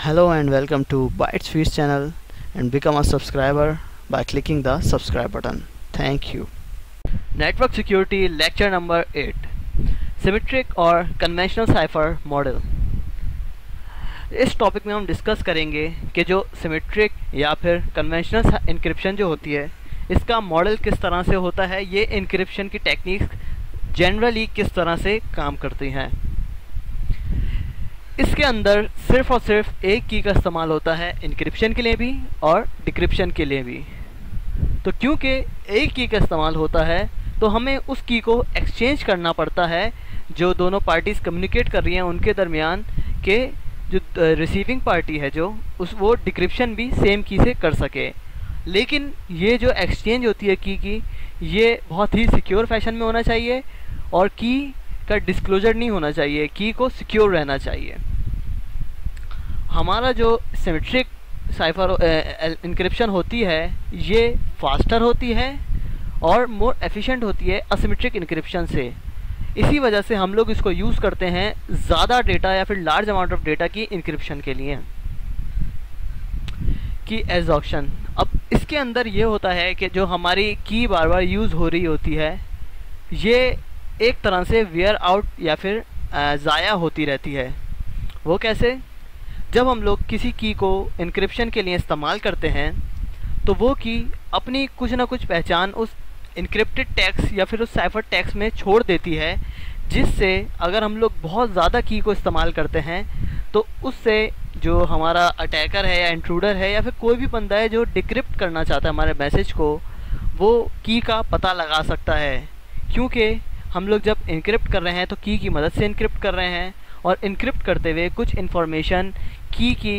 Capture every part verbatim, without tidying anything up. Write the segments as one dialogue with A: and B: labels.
A: Hello and welcome to Bytes Feast channel, and become a subscriber by clicking the subscribe button. Thank you.
B: Network security lecture number eight, symmetric और conventional cipher model. इस topic में हम discuss करेंगे कि जो symmetric या फिर conventional encryption जो होती है, इसका मॉडल किस तरह से होता है, ये इंक्रिप्शन की टेक्निक्स जनरली किस तरह से काम करती हैं। इसके अंदर सिर्फ और सिर्फ एक की का इस्तेमाल होता है इंक्रिप्शन के लिए भी और डिक्रिप्शन के लिए भी। तो क्योंकि एक की का इस्तेमाल होता है तो हमें उस की को एक्सचेंज करना पड़ता है जो दोनों पार्टीज़ कम्युनिकेट कर रही हैं उनके दरमियान, के जो रिसीविंग पार्टी है जो उस वो डिक्रिप्शन भी सेम की से कर सके। लेकिन ये जो एक्सचेंज होती है की की ये बहुत ही सिक्योर फैशन में होना चाहिए और की का डिस्क्लोजर नहीं होना चाहिए, की को सिक्योर रहना चाहिए। हमारा जो सिमेट्रिक साइफर इंक्रिप्शन होती है ये फास्टर होती है और मोर एफिशिएंट होती है असिमेट्रिक इंक्रिप्शन से। इसी वजह से हम लोग इसको यूज़ करते हैं ज़्यादा डेटा या फिर लार्ज अमाउंट ऑफ डेटा की इंक्रिप्शन के लिए। की एग्जॉक्शन, अब इसके अंदर ये होता है कि जो हमारी की बार बार यूज़ हो रही होती है ये एक तरह से वेयर आउट या फिर ज़ाया होती रहती है। वो कैसे? जब हम लोग किसी की को इंक्रिप्शन के लिए इस्तेमाल करते हैं तो वो की अपनी कुछ ना कुछ पहचान उस इनक्रिप्टेड टेक्स्ट या फिर उस साइफर टेक्स्ट में छोड़ देती है, जिससे अगर हम लोग बहुत ज़्यादा की को इस्तेमाल करते हैं तो उससे जो हमारा अटैकर है या इंट्रूडर है या फिर कोई भी बंदा है जो डिक्रिप्ट करना चाहता है हमारे मैसेज को, वो की का पता लगा सकता है। क्योंकि हम लोग जब इनक्रिप्ट कर रहे हैं तो की की मदद से इनक्रिप्ट कर रहे हैं और इनक्रिप्ट करते हुए कुछ इन्फॉर्मेशन की की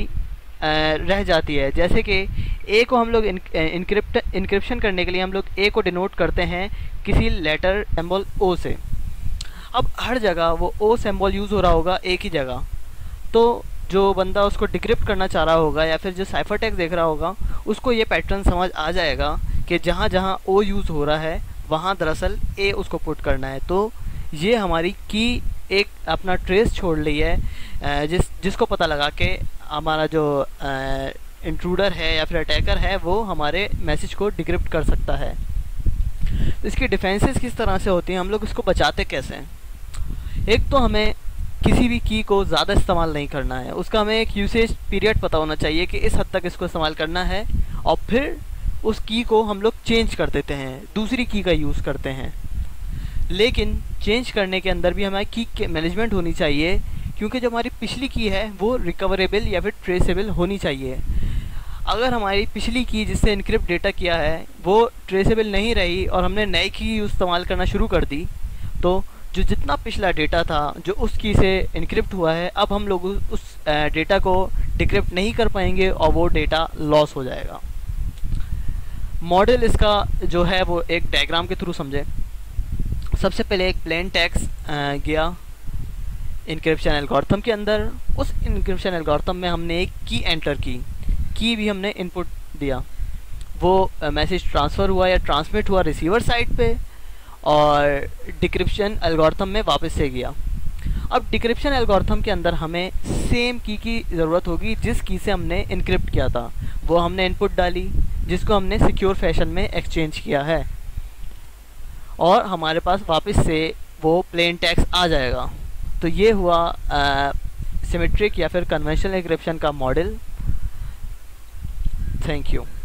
B: रह जाती है। जैसे कि ए को हम लोग इनक्रिप्ट इनक्रिप्शन करने के लिए हम लोग ए को डिनोट करते हैं किसी लेटर सिंबल ओ से। अब हर जगह वो ओ सिंबल यूज़ हो रहा होगा एक ही जगह, तो जो बंदा उसको डिक्रिप्ट करना चाह रहा होगा या फिर जो साइफर टेक्स्ट देख रहा होगा उसको ये पैटर्न समझ आ जाएगा कि जहाँ जहाँ ओ यूज़ हो रहा है वहाँ दरअसल ए उसको पुट करना है। तो ये हमारी की एक अपना ट्रेस छोड़ ली है जिस जिसको पता लगा कि हमारा जो इंट्रूडर है या फिर अटैकर है वो हमारे मैसेज को डिक्रिप्ट कर सकता है। तो इसकी डिफेंसेस किस तरह से होती हैं, हम लोग इसको बचाते कैसे हैं? एक तो हमें किसी भी की को ज़्यादा इस्तेमाल नहीं करना है, उसका हमें एक यूसेज पीरियड पता होना चाहिए कि इस हद तक इसको इस्तेमाल करना है, और फिर उस की को हम लोग चेंज कर देते हैं, दूसरी की का यूज़ करते हैं। लेकिन चेंज करने के अंदर भी हमारी की के मैनेजमेंट होनी चाहिए, क्योंकि जो हमारी पिछली की है वो रिकवरेबल या फिर ट्रेसेबल होनी चाहिए। अगर हमारी पिछली की जिससे इनक्रिप्ट डेटा किया है वो ट्रेसेबल नहीं रही और हमने नई की इस्तेमाल करना शुरू कर दी, तो जो जितना पिछला डेटा था जो उस की से इनक्रिप्ट हुआ है, अब हम लोग उस डेटा को डिक्रिप्ट नहीं कर पाएंगे और वो डेटा लॉस हो जाएगा। मॉडल इसका जो है वो एक डायग्राम के थ्रू समझे। सबसे पहले एक प्लेन टेक्स्ट गया इनक्रिप्शन एल्गोरिथम के अंदर, उस इनक्रिप्शन एल्गोरिथम में हमने एक की एंटर की, की भी हमने इनपुट दिया, वो मैसेज ट्रांसफ़र हुआ या ट्रांसमिट हुआ रिसीवर साइड पे और डिक्रिप्शन एल्गोरिथम में वापस से गया। अब डिक्रिप्शन एल्गोरिथम के अंदर हमें सेम की की ज़रूरत होगी जिस की से हमने इनक्रिप्ट किया था, वो हमने इनपुट डाली जिसको हमने सिक्योर फैशन में एक्सचेंज किया है और हमारे पास वापस से वो प्लेन टेक्स्ट आ जाएगा। तो ये हुआ सिमेट्रिक या फिर कन्वेंशनल एन्क्रिप्शन का मॉडल। Thank you.